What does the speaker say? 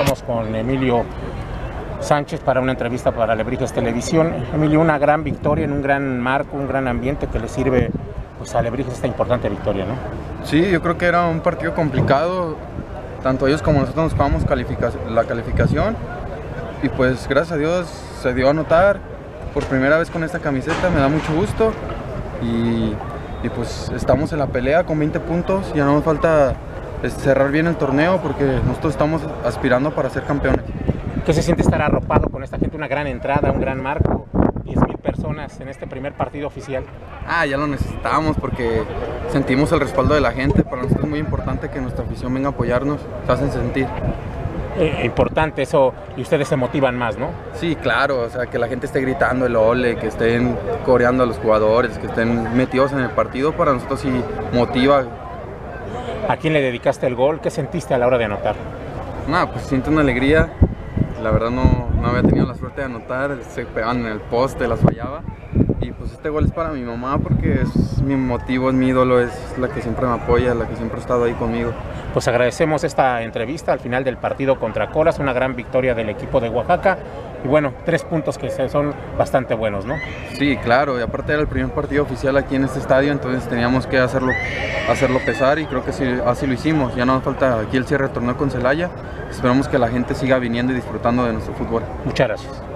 Estamos con Emilio Sánchez para una entrevista para Alebrijes Televisión. Emilio, una gran victoria en un gran marco, un gran ambiente que le sirve pues, a Alebrijes esta importante victoria, ¿no? Sí, yo creo que era un partido complicado. Tanto ellos como nosotros nos jugamos la calificación. Y pues gracias a Dios se dio a notar por primera vez con esta camiseta. Me da mucho gusto. Y pues estamos en la pelea con 20 puntos. Ya no nos falta cerrar bien el torneo porque nosotros estamos aspirando para ser campeones. ¿Qué se siente estar arropado con esta gente? Una gran entrada, un gran marco, 10,000 personas en este primer partido oficial. Ya lo necesitamos porque sentimos el respaldo de la gente. Para nosotros es muy importante que nuestra afición venga a apoyarnos, se hacen sentir. Importante eso, y ustedes se motivan más, ¿no? Sí, claro, o sea, que la gente esté gritando el ole, que estén coreando a los jugadores, que estén metidos en el partido, para nosotros sí motiva. ¿A quién le dedicaste el gol? ¿Qué sentiste a la hora de anotar? Pues siento una alegría. La verdad no había tenido la suerte de anotar, se pegaban en el poste, las fallaba. Y pues este gol es para mi mamá porque es mi motivo, es mi ídolo, es la que siempre me apoya, la que siempre ha estado ahí conmigo. Pues agradecemos esta entrevista al final del partido contra Coras, una gran victoria del equipo de Oaxaca. Y bueno, 3 puntos que son bastante buenos, ¿no? Sí, claro, y aparte era el primer partido oficial aquí en este estadio, entonces teníamos que hacerlo pesar y creo que sí, así lo hicimos. Ya no nos falta aquí el cierre de torneo con Celaya. Esperamos que la gente siga viniendo y disfrutando de nuestro fútbol. Muchas gracias.